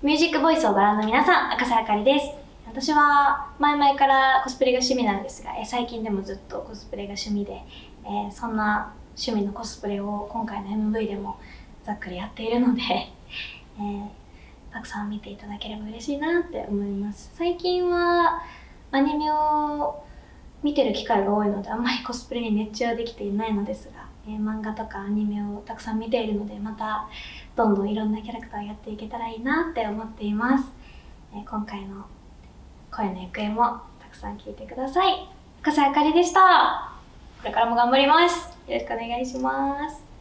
ミュージックボイスをご覧の皆さん、赤瀬あかりです。私は前々からコスプレが趣味なんですが、最近でもずっとコスプレが趣味で、そんな趣味のコスプレを今回の MV でもざっくりやっているので、たくさん見ていただければ嬉しいなって思います。最近はアニメを見てる機会が多いので、あんまりコスプレに熱中はできていないのですが、漫画とかアニメをたくさん見ているので、またどんどんいろんなキャラクターをやっていけたらいいなって思っています。今回の声の行方もたくさん聞いてください。赤瀬あかりでした。これからも頑張ります。よろしくお願いします。